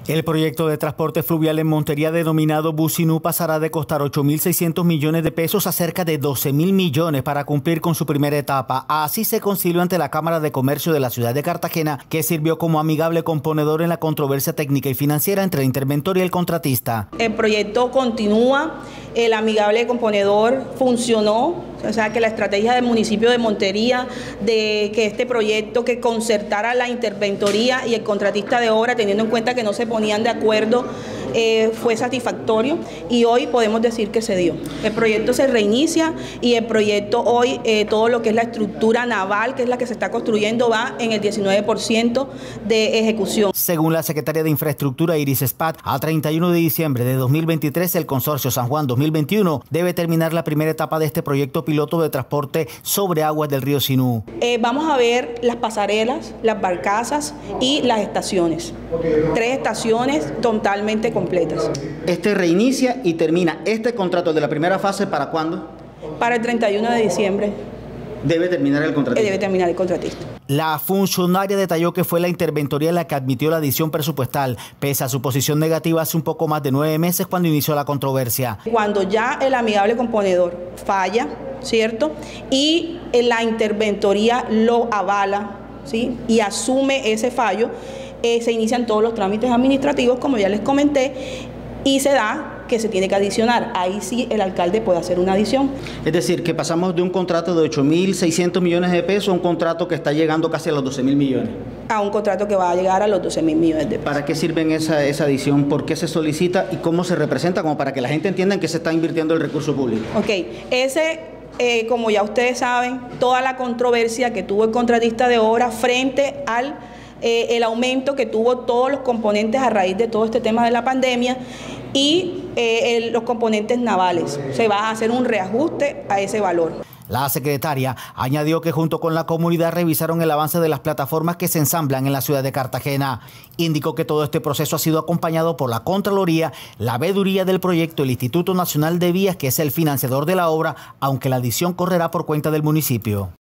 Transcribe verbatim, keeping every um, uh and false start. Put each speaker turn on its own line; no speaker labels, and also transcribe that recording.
El proyecto de transporte fluvial en Montería denominado Businú pasará de costar ocho mil seiscientos millones de pesos a cerca de doce mil millones para cumplir con su primera etapa. Así se concilió ante la Cámara de Comercio de la ciudad de Cartagena, que sirvió como amigable componedor en la controversia técnica y financiera entre el interventor y el contratista.
El proyecto continúa, el amigable componedor funcionó, o sea que la estrategia del municipio de Montería de que este proyecto que concertara la interventoría y el contratista de obra, teniendo en cuenta que no se ponían de acuerdo, eh, fue satisfactorio y hoy podemos decir que se dio. El proyecto se reinicia y el proyecto hoy, eh, todo lo que es la estructura naval, que es la que se está construyendo, va en el diecinueve por ciento de ejecución.
Según la secretaria de Infraestructura Iris Espat, a treinta y uno de diciembre de dos mil veintitrés el consorcio San Juan dos mil veintiuno debe terminar la primera etapa de este proyecto piloto de transporte sobre aguas del río Sinú.
Eh, vamos a ver las pasarelas, las barcazas y las estaciones. Tres estaciones totalmente completas.
Este reinicia y termina este contrato de la primera fase, ¿para cuándo?
Para el treinta y uno de diciembre.
Debe terminar el contratista.
Debe terminar el contratista.
La funcionaria detalló que fue la interventoría la que admitió la adición presupuestal, pese a su posición negativa hace un poco más de nueve meses cuando inició la controversia.
Cuando ya el amigable componedor falla, ¿cierto? Y la interventoría lo avala, ¿sí? Y asume ese fallo, eh, se inician todos los trámites administrativos, como ya les comenté, y se da que se tiene que adicionar. Ahí sí el alcalde puede hacer una adición.
Es decir, que pasamos de un contrato de ocho mil seiscientos millones de pesos a un contrato que está llegando casi a los doce mil millones.
A un contrato que va a llegar a los doce mil millones de pesos.
¿Para qué sirven esa, esa adición? ¿Por qué se solicita y cómo se representa? Como para que la gente entienda en qué se está invirtiendo el recurso público.
Ok, ese, eh, como ya ustedes saben, toda la controversia que tuvo el contratista de obra frente al eh, el aumento que tuvo todos los componentes a raíz de todo este tema de la pandemia y eh, el, los componentes navales. Se va a hacer un reajuste a ese valor.
La secretaria añadió que junto con la comunidad revisaron el avance de las plataformas que se ensamblan en la ciudad de Cartagena. Indicó que todo este proceso ha sido acompañado por la Contraloría, la veeduría del proyecto, el Instituto Nacional de Vías, que es el financiador de la obra, aunque la adición correrá por cuenta del municipio.